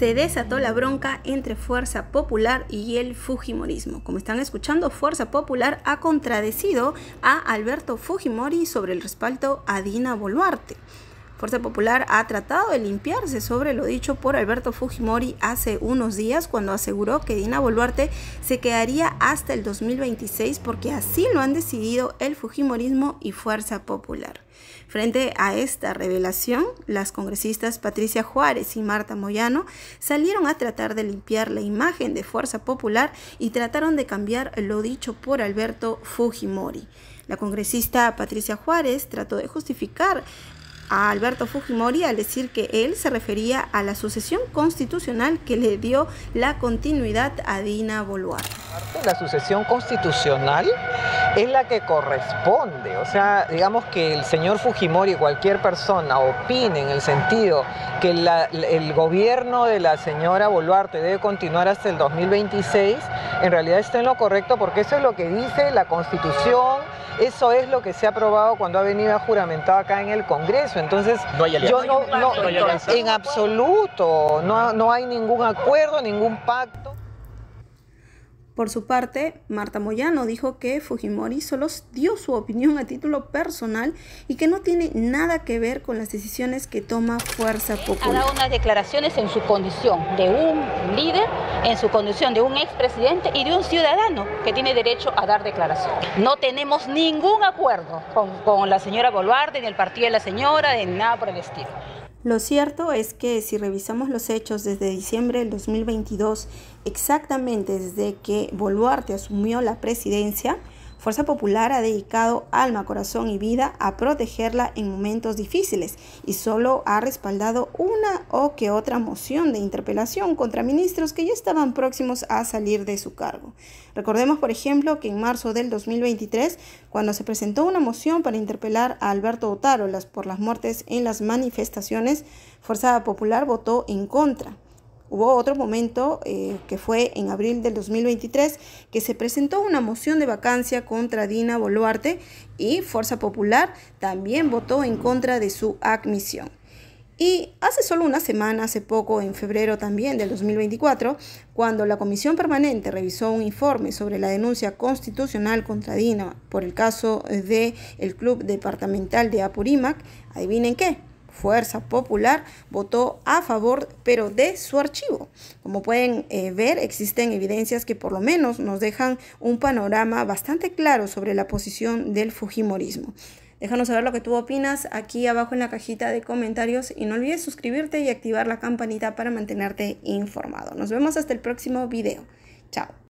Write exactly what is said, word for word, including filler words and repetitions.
se desató la bronca entre Fuerza Popular y el Fujimorismo. Como están escuchando, Fuerza Popular ha contradecido a Alberto Fujimori sobre el respaldo a Dina Boluarte. Fuerza Popular ha tratado de limpiarse sobre lo dicho por Alberto Fujimori hace unos días, cuando aseguró que Dina Boluarte se quedaría hasta el dos mil veintiséis porque así lo han decidido el Fujimorismo y Fuerza Popular. Frente a esta revelación, las congresistas Patricia Juárez y Marta Moyano salieron a tratar de limpiar la imagen de Fuerza Popular y trataron de cambiar lo dicho por Alberto Fujimori. La congresista Patricia Juárez trató de justificar a Alberto Fujimori al decir que él se refería a la sucesión constitucional que le dio la continuidad a Dina Boluarte. La sucesión constitucional es la que corresponde, o sea, digamos que el señor Fujimori, cualquier persona, opine en el sentido que la, el gobierno de la señora Boluarte debe continuar hasta el dos mil veintiséis, en realidad está en lo correcto porque eso es lo que dice la Constitución. Eso es lo que se ha aprobado cuando ha venido juramentado acá en el Congreso. Entonces, no hay yo no, no, no hay en absoluto, no, no hay ningún acuerdo, ningún pacto. Por su parte, Marta Moyano dijo que Fujimori solo dio su opinión a título personal y que no tiene nada que ver con las decisiones que toma Fuerza Popular. Ha dado unas declaraciones en su condición de un líder, en su condición de un expresidente y de un ciudadano que tiene derecho a dar declaración. No tenemos ningún acuerdo con, con la señora Boluarte, ni el partido de la señora, ni nada por el estilo. Lo cierto es que si revisamos los hechos desde diciembre del dos mil veintidós, exactamente desde que Boluarte asumió la presidencia, Fuerza Popular ha dedicado alma, corazón y vida a protegerla en momentos difíciles y solo ha respaldado una o que otra moción de interpelación contra ministros que ya estaban próximos a salir de su cargo. Recordemos, por ejemplo, que en marzo del dos mil veintitrés, cuando se presentó una moción para interpelar a Alberto Otárola por las muertes en las manifestaciones, Fuerza Popular votó en contra. Hubo otro momento eh, que fue en abril del dos mil veintitrés que se presentó una moción de vacancia contra Dina Boluarte y Fuerza Popular también votó en contra de su admisión. Y hace solo una semana, hace poco, en febrero también del dos mil veinticuatro, cuando la Comisión Permanente revisó un informe sobre la denuncia constitucional contra Dina por el caso del Club Departamental de Apurímac, adivinen qué. Fuerza Popular votó a favor, pero de su archivo. Como pueden eh, ver, existen evidencias que por lo menos nos dejan un panorama bastante claro sobre la posición del Fujimorismo. Déjanos saber lo que tú opinas aquí abajo en la cajita de comentarios y no olvides suscribirte y activar la campanita para mantenerte informado. Nos vemos hasta el próximo video. Chao.